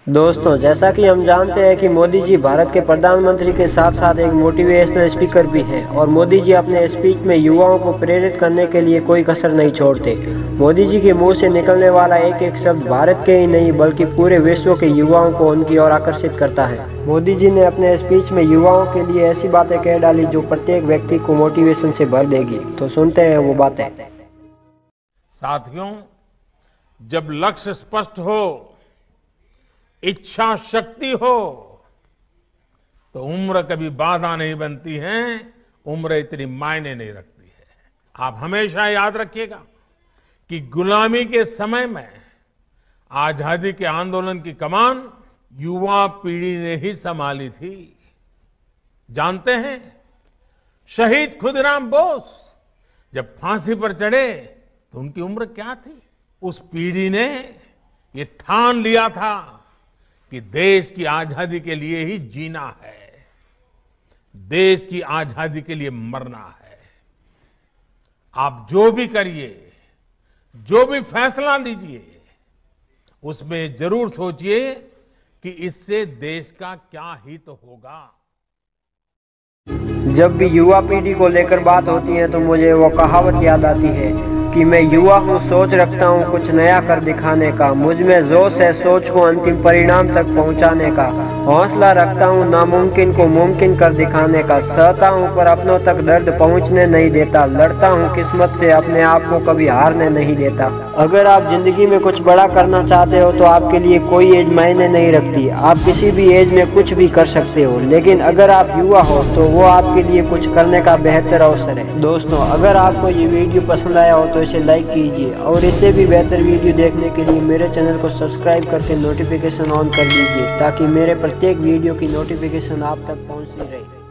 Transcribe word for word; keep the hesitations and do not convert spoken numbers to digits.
दोस्तों, जैसा कि हम जानते हैं कि मोदी जी भारत के प्रधानमंत्री के साथ साथ एक मोटिवेशनल स्पीकर भी हैं और मोदी जी अपने स्पीच में युवाओं को प्रेरित करने के लिए कोई कसर नहीं छोड़ते। मोदी जी के मुंह से निकलने वाला एक एक शब्द भारत के ही नहीं बल्कि पूरे विश्व के युवाओं को उनकी ओर आकर्षित करता है। मोदी जी ने अपने स्पीच में युवाओं के लिए ऐसी बातें कह डाली जो प्रत्येक व्यक्ति को मोटिवेशन से भर देगी। तो सुनते हैं वो बातें। साथियों, जब लक्ष्य स्पष्ट हो, इच्छा शक्ति हो, तो उम्र कभी बाधा नहीं बनती है, उम्र इतनी मायने नहीं रखती है। आप हमेशा याद रखिएगा कि गुलामी के समय में आजादी के आंदोलन की कमान युवा पीढ़ी ने ही संभाली थी। जानते हैं, शहीद खुदीराम बोस जब फांसी पर चढ़े तो उनकी उम्र क्या थी? उस पीढ़ी ने ये ठान लिया था कि देश की आजादी के लिए ही जीना है, देश की आजादी के लिए मरना है। आप जो भी करिए, जो भी फैसला लीजिए, उसमें जरूर सोचिए कि इससे देश का क्या हित होगा। जब भी युवा पीढ़ी को लेकर बात होती है तो मुझे वो कहावत याद आती है कि मैं युवा हूँ, सोच रखता हूँ कुछ नया कर दिखाने का, मुझ में जोश है सोच को अंतिम परिणाम तक पहुँचाने का, हौसला रखता हूँ नामुमकिन को मुमकिन कर दिखाने का, सहता हूँ पर अपनों तक दर्द पहुँचने नहीं देता, लड़ता हूँ किस्मत से अपने आप को कभी हारने नहीं देता। अगर आप जिंदगी में कुछ बड़ा करना चाहते हो तो आपके लिए कोई एज मायने नहीं रखती, आप किसी भी एज में कुछ भी कर सकते हो, लेकिन अगर आप युवा हो तो वो आपके लिए कुछ करने का बेहतर अवसर है। दोस्तों, अगर आपको ये वीडियो पसंद आया हो तो इसे लाइक कीजिए और इससे भी बेहतर वीडियो देखने के लिए मेरे चैनल को सब्सक्राइब करके नोटिफिकेशन ऑन कर लीजिए ताकि मेरे प्रत्येक वीडियो की नोटिफिकेशन आप तक पहुंचती रहे।